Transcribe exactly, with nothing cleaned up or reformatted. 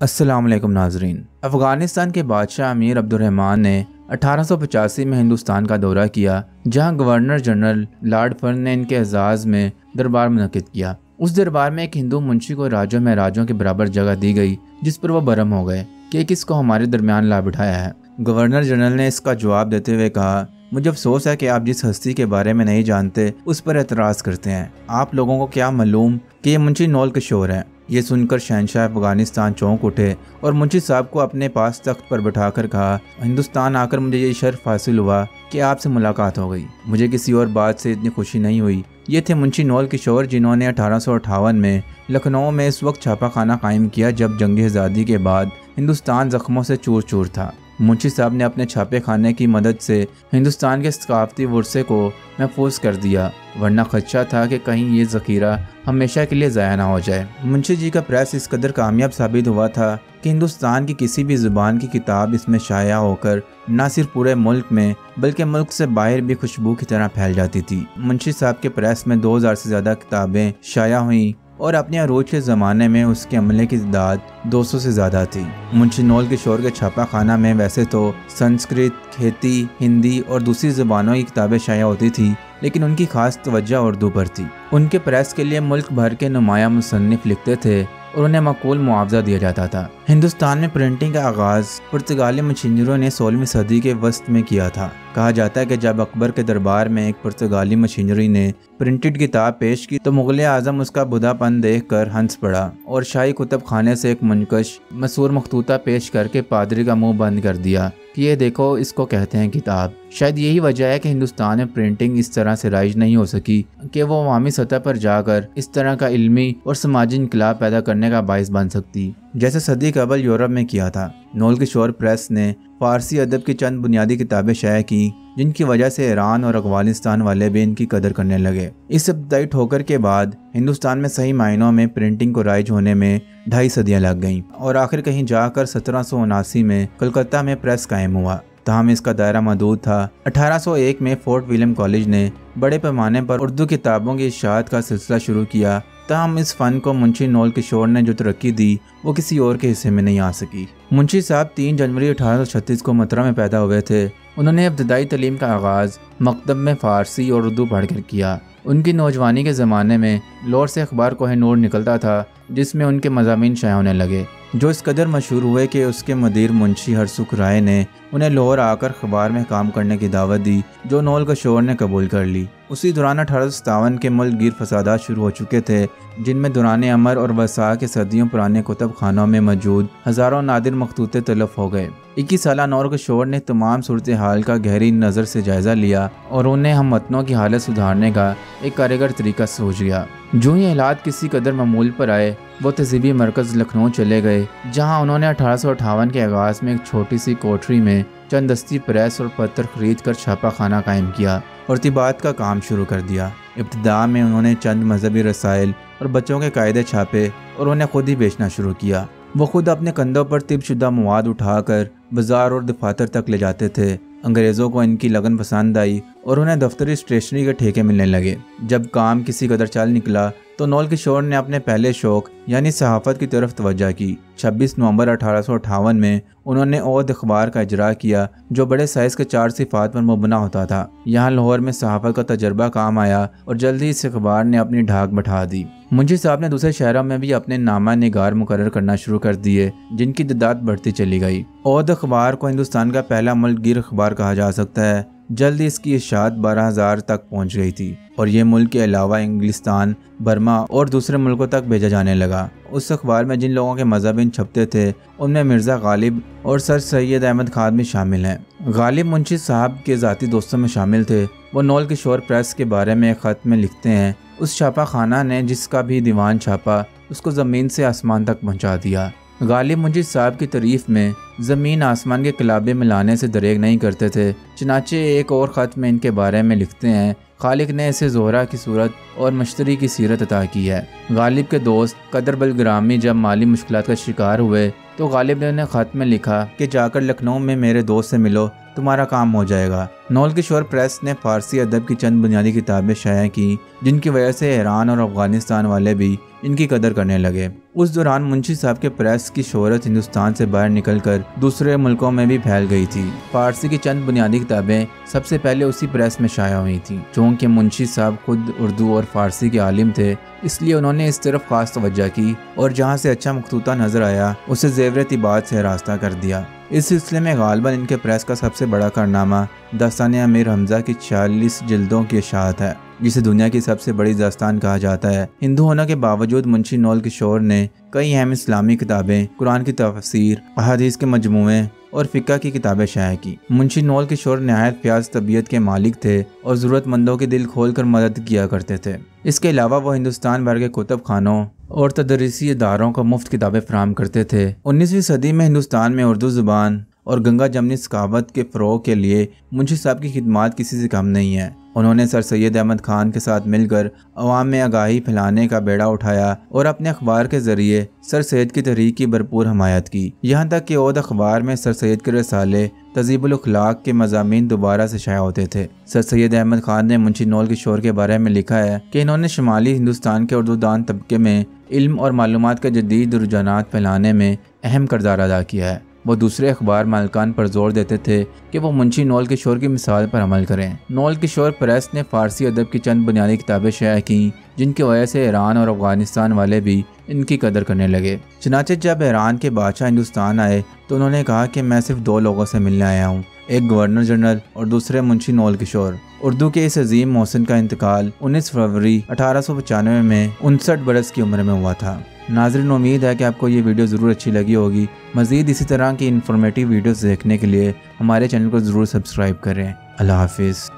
السلام علیکم ناظرین۔ افغانستان کے بادشاہ امیر عبدالرحمن نے اٹھارہ سو پچاسی میں ہندوستان کا دورہ کیا، جہاں گورنر جنرل لارڈ فرن نے ان کے اعزاز میں دربار منعقد کیا۔ اس دربار میں ایک ہندو منشی کو راجوں میں راجوں کے برابر جگہ دی گئی، جس پر وہ برہم ہو گئے کہ کس کو ہمارے درمیان لا بٹھایا ہے۔ گورنر جنرل نے اس کا جواب دیتے ہوئے کہا، مجھے افسوس ہے کہ آپ جس ہستی کے بارے میں نہیں جانتے اس پر اعتراض کرتے ہیں۔ آپ لوگوں کو کیا معلوم کہ یہ منشی نول کشور ہے۔ یہ سن کر شہنشاہ افغانستان چونک اٹھے اور منشی صاحب کو اپنے پاس تخت پر بٹھا کر کہا، ہندوستان آ کر مجھے یہ شرف حاصل ہوا کہ آپ سے ملاقات ہو گئی۔ مجھے کسی اور بات سے اتنی خوشی نہیں ہوئی۔ یہ تھے منشی نول کشور، جنہوں نے اٹھارہ سو اٹھاون میں لکھنؤ میں اس وقت چھاپا خانہ قائم کیا جب جنگ آزادی کے بعد ہندوستان زخموں سے چور چور تھا۔ منشی صاحب نے اپنے چھاپے خانے کی مدد سے ہندوستان کے ثقافتی ورثے کو محفوظ کر دیا، ورنہ خدشہ تھا کہ کہیں یہ ذخیرہ ہمیشہ کے لیے ضائع نہ ہو جائے۔ منشی جی کا پریس اس قدر کامیاب ثابت ہوا تھا کہ ہندوستان کی کسی بھی زبان کی کتاب اس میں شائع ہو کر نہ صرف پورے ملک میں بلکہ ملک سے باہر بھی خوشبو کی طرح پھیل جاتی تھی۔ منشی صاحب کے پریس میں دو ہزار سے زیادہ کتابیں شائع ہوئیں اور اپنے عروج کے زمانے میں اس کے عملے کی تعداد دو سو سے زیادہ تھی۔ منشی نول کشور کے چھاپا خانہ میں ویسے تو سنسکرت، کھیتی، ہندی اور دوسری زبانوں کی کتابیں شائع ہوتی تھی، لیکن ان کی خاص توجہ اردو پر تھی۔ ان کے پریس کے لیے ملک بھر کے نمایاں مصنف لکھتے تھے اور انہیں معقول معاوضہ دیا جاتا تھا۔ ہندوستان میں پرنٹنگ کا آغاز پرتگالی مشینروں نے سولہویں صدی کے وسط میں کیا تھا۔ کہا جاتا ہے کہ جب اکبر کے دربار میں ایک پرتگالی مشینری نے پرنٹڈ کتاب پیش کی تو مغل اعظم اس کا بھدا پن دیکھ کر ہنس پڑا اور شاہی کتب خانے سے ایک منقش مسور مخطوطہ پیش کر کے پادری کا منہ بند کر دیا کہ یہ دیکھو، اس کو کہتے ہیں کتاب۔ شاید یہی وجہ ہے کہ ہندوستان میں پرنٹنگ اس طرح سے رائج نہیں ہو سکی کہ وہ عوامی سطح پر جا کر اس طرح کا علمی اور سماجی انقلاب پیدا کرنے کا باعث بن سکتی، جیسے صدی قبل یورپ میں کیا تھا۔ نول کشور پریس نے فارسی ادب کی چند بنیادی کتابیں شائع کی، جن کی وجہ سے ایران اور افغانستان والے بھی ان کی قدر کرنے لگے۔ اس ابتدائی ٹھوکر کے بعد ہندوستان میں صحیح معنوں میں پرنٹنگ کو رائج ہونے میں ڈھائی صدیاں لگ گئیں اور آخر کہیں جا کر سترہ سو اناسی میں کلکتہ میں پریس قائم ہوا۔ تاہم اس کا دائرہ محدود تھا۔ اٹھارہ سو ایک میں فورٹ ولیم کالج نے بڑے پیمانے پر اردو کتابوں کی اشاعت کا سلسلہ شروع کیا، تاہم اس فن کو منشی نول کشور نے جو ترقی دی وہ کسی اور کے حصے میں نہیں آ سکی۔ منشی صاحب تین جنوری اٹھارہ سو چھتیس کو متھرا میں پیدا ہوئے تھے۔ انہوں نے ابتدائی تعلیم کا آغاز مکتب میں فارسی اور اردو پڑھ کر کیا۔ ان کی نوجوانی کے زمانے میں لاہور سے اخبار کوہ نور نکلتا تھا، جس میں ان کے مضامین شائع ہونے لگے، جو اس قدر مشہور ہوئے کہ اس کے مدیر منشی ہرسکھ رائے نے انہیں لاہور آ کر اخبار میں کام کرنے کی دعوت دی، جو نول کشور نے قبول کر لی۔ اسی دوران اٹھارہ سو ستاون کے ملک گیر فسادات شروع ہو چکے تھے، جن میں دوران امر اور وسا کے صدیوں پرانے کتب خانوں میں موجود ہزاروں نادر مخطوطے تلف ہو گئے۔ اکیس سالہ نول کشور نے تمام صورتحال کا گہری نظر سے جائزہ لیا اور انہیں ہم وطنوں کی حالت سدھارنے کا ایک کارگر طریقہ سوچ گیا۔ جو ہی حالات کسی قدر معمول پر آئے، وہ تہذیبی مرکز لکھنؤ چلے گئے، جہاں انہوں نے اٹھارہ سو اٹھاون کے آغاز میں ایک چھوٹی سی کوٹری میں چند دستی پریس اور پتر خرید کر چھاپا خانہ قائم کیا اور طباعت کا کام شروع کر دیا۔ ابتدا میں انہوں نے چند مذہبی رسائل اور بچوں کے قاعدے چھاپے اور انہیں خود ہی بیچنا شروع کیا۔ وہ خود اپنے کندھوں پر طب شدہ مواد اٹھا کر بازار اور دفاتر تک لے جاتے تھے۔ انگریزوں کو ان کی لگن پسند آئی اور انہیں دفتری اسٹیشنری کے ٹھیکے ملنے لگے۔ جب کام کسی قدر چل نکلا تو نول کشور نے اپنے پہلے شوق یعنی صحافت کی طرف توجہ کی۔ چھبیس نومبر اٹھارہ سو اٹھاون میں انہوں نے عود اخبار کا اجرا کیا، جو بڑے سائز کے چار صفات پر مبنا ہوتا تھا۔ یہاں لاہور میں صحافت کا تجربہ کام آیا اور جلدی اس اخبار نے اپنی ڈھاک بٹھا دی۔ منشی صاحب نے دوسرے شہروں میں بھی اپنے نامہ نگار مقرر کرنا شروع کر دیے، جن کی تعداد بڑھتی چلی گئی۔ عود اخبار کو ہندوستان کا پہلا ملک گیر اخبار کہا جا سکتا ہے۔ جلدی اس کی اشاعت بارہ ہزار تک پہنچ گئی تھی اور یہ ملک کے علاوہ انگلستان، برما اور دوسرے ملکوں تک بھیجا جانے لگا۔ اس اخبار میں جن لوگوں کے مضامین چھپتے تھے ان میں مرزا غالب اور سر سید احمد خان بھی شامل ہیں۔ غالب منشی صاحب کے ذاتی دوستوں میں شامل تھے۔ وہ نول کشور پریس کے بارے میں ایک خط میں لکھتے ہیں، اس چھاپا خانہ نے جس کا بھی دیوان چھاپا اس کو زمین سے آسمان تک پہنچا دیا۔ غالب منشی صاحب کی تعریف میں زمین آسمان کے کلابے ملانے سے دریغ نہیں کرتے تھے۔ چنانچہ ایک اور خط میں ان کے بارے میں لکھتے ہیں، خالق نے اسے زہرہ کی صورت اور مشتری کی سیرت عطا کی ہے۔ غالب کے دوست قدر بلگرامی جب مالی مشکلات کا شکار ہوئے تو غالب نے انہیں خط میں لکھا کہ جا کر لکھنؤ میں میرے دوست سے ملو، تمہارا کام ہو جائے گا۔ نول کشور پریس نے فارسی ادب کی چند بنیادی کتابیں شائع کی، جن کی وجہ سے ایران اور افغانستان والے بھی ان کی قدر کرنے لگے۔ اس دوران منشی صاحب کے پریس کی شہرت ہندوستان سے باہر نکل کر دوسرے ملکوں میں بھی پھیل گئی تھی۔ فارسی کی چند بنیادی کتابیں سب سے پہلے اسی پریس میں شائع ہوئی تھیں۔ چونکہ منشی صاحب خود اردو اور فارسی کے عالم تھے، اس لیے انہوں نے اس طرف خاص توجہ کی اور جہاں سے اچھا مخطوطہ نظر آیا اسے زیور طباعت سے راستہ کر دیا۔ اس سلسلے میں غالباً ان کے پریس کا سب سے بڑا کارنامہ داستان امیر حمزہ کی چھیالیس جلدوں کی اشاعت ہے، جسے دنیا کی سب سے بڑی داستان کہا جاتا ہے۔ ہندو ہونے کے باوجود منشی نول کشور نے کئی اہم اسلامی کتابیں، قرآن کی تفسیر، احادیث کے مجموعے اور فقہ کی کتابیں شائع کی۔ منشی نول کشور نہایت پیاز طبیعت کے مالک تھے اور ضرورت مندوں کے دل کھول کر مدد کیا کرتے تھے۔ اس کے علاوہ وہ ہندوستان بھر کے کتب خانوں اور تدریسی اداروں کو مفت کتابیں فراہم کرتے تھے۔ انیسویں صدی میں ہندوستان میں اردو زبان اور گنگا جمنی ثقافت کے فروغ کے لیے منشی صاحب کی خدمات کسی سے کم نہیں ہیں۔ انہوں نے سر سید احمد خان کے ساتھ مل کر عوام میں آگاہی پھیلانے کا بیڑا اٹھایا اور اپنے اخبار کے ذریعے سر سید کی تحریک کی بھرپور حمایت کی، یہاں تک کہ عود اخبار میں سر سید کے رسالے تہذیب الاخلاق کے مضامین دوبارہ سے شائع ہوتے تھے۔ سر سید احمد خان نے منشی نول کشور کے بارے میں لکھا ہے کہ انہوں نے شمالی ہندوستان کے اردو دان طبقے میں علم اور معلومات کے جدید رجحانات پھیلانے میں اہم کردار ادا کیا ہے۔ وہ دوسرے اخبار مالکان پر زور دیتے تھے کہ وہ منشی نول کشور کی مثال پر عمل کریں۔ نول کشور پریس نے فارسی ادب کی چند بنیادی کتابیں شائع کیں، جن کی وجہ سے ایران اور افغانستان والے بھی ان کی قدر کرنے لگے۔ چنانچہ جب ایران کے بادشاہ ہندوستان آئے تو انہوں نے کہا کہ میں صرف دو لوگوں سے ملنے آیا ہوں، ایک گورنر جنرل اور دوسرے منشی نول کشور۔ اردو کے اس عظیم محسن کا انتقال انیس فروری اٹھارہ سو پچانوے میں انسٹھ برس کی عمر میں ہوا تھا۔ ناظرین، امید ہے کہ آپ کو یہ ویڈیو ضرور اچھی لگی ہوگی۔ مزید اسی طرح کی انفارمیٹیو ویڈیوز دیکھنے کے لیے ہمارے چینل کو ضرور سبسکرائب کریں۔ اللہ حافظ۔